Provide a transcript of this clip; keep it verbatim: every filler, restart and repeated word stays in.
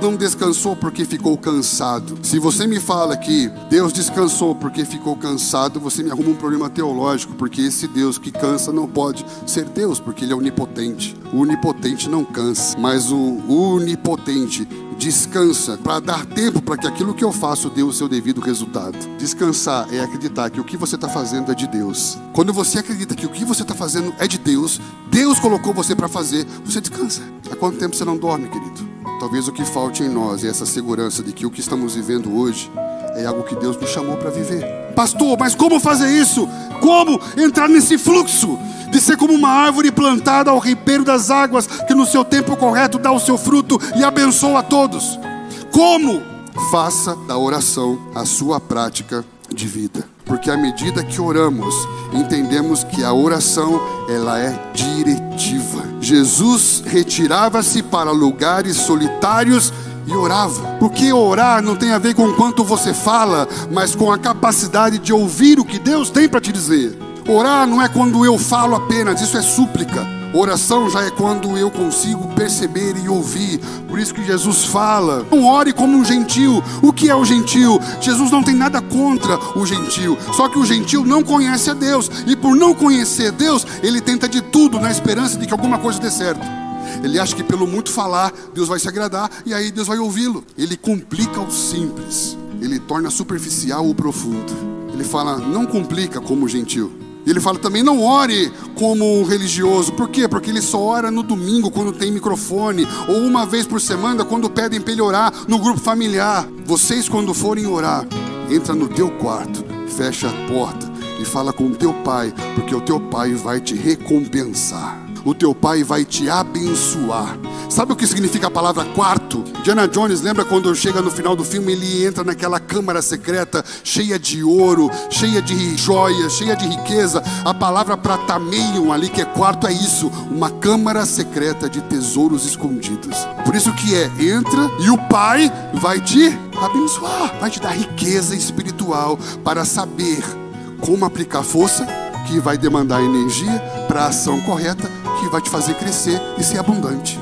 não descansou porque ficou cansado. Se você me fala que Deus descansou porque ficou cansado, você me arruma um problema teológico, porque esse Deus que cansa não pode ser Deus, porque Ele é onipotente. O onipotente não cansa, mas o onipotente descansa para dar tempo para que aquilo que eu faço dê o seu devido resultado. Descansar é acreditar que o que você está fazendo é de Deus. Quando você acredita que o que você está fazendo é de Deus, Deus colocou você para fazer, você descansa. Há quanto tempo você não dorme, querido? Talvez o que falte em nós é essa segurança de que o que estamos vivendo hoje é algo que Deus nos chamou para viver. Pastor, mas como fazer isso? Como entrar nesse fluxo de ser como uma árvore plantada ao ribeiro das águas, que no seu tempo correto dá o seu fruto e abençoa a todos? Como? Faça da oração a sua prática de vida. Porque à medida que oramos, entendemos que a oração, ela é diretiva. Jesus retirava-se para lugares solitários e orava. Porque orar não tem a ver com o quanto você fala, mas com a capacidade de ouvir o que Deus tem para te dizer. Orar não é quando eu falo apenas, isso é súplica. Oração já é quando eu consigo perceber e ouvir. Por isso que Jesus fala: não ore como um gentil. O que é o gentil? Jesus não tem nada contra o gentil, só que o gentil não conhece a Deus, e por não conhecer Deus, ele tenta de tudo na esperança de que alguma coisa dê certo. Ele acha que pelo muito falar, Deus vai se agradar, e aí Deus vai ouvi-lo. Ele complica o simples, ele torna superficial o profundo. Ele fala: não complica como o gentil. E ele fala também: não ore como um religioso. Por quê? Porque ele só ora no domingo, quando tem microfone, ou uma vez por semana, quando pedem para ele orar no grupo familiar. Vocês, quando forem orar, entra no teu quarto, fecha a porta e fala com o teu pai, porque o teu pai vai te recompensar. O teu pai vai te abençoar. Sabe o que significa a palavra quarto? Indiana Jones, lembra quando chega no final do filme, ele entra naquela câmara secreta, cheia de ouro, cheia de joias, cheia de riqueza. A palavra pratameion ali, que é quarto, é isso: uma câmara secreta de tesouros escondidos. Por isso que é, entra e o pai vai te abençoar, vai te dar riqueza espiritual para saber como aplicar força, que vai demandar energia para a ação correta, que vai te fazer crescer e ser abundante.